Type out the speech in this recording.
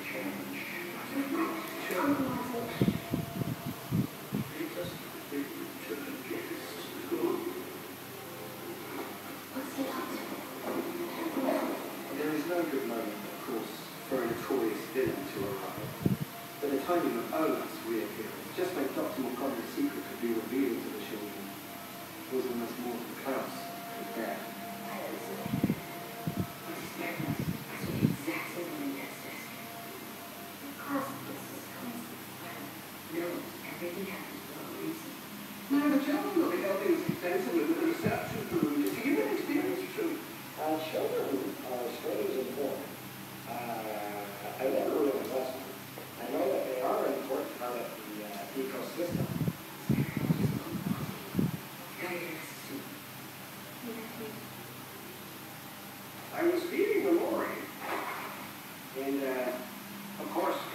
There is no good moment, of course, for a notorious villain to arrive. But the timing of Olaf's reappearance just when Dr. Montgomery's secret could be revealed to the children was almost more than Klaus could bear. Now, the children will be helping us extensively with the reception room. Does he give an experience from? Children are strange and important. I never really was. I know that they are an important part of the ecosystem. I was feeding the lorry. And, of course,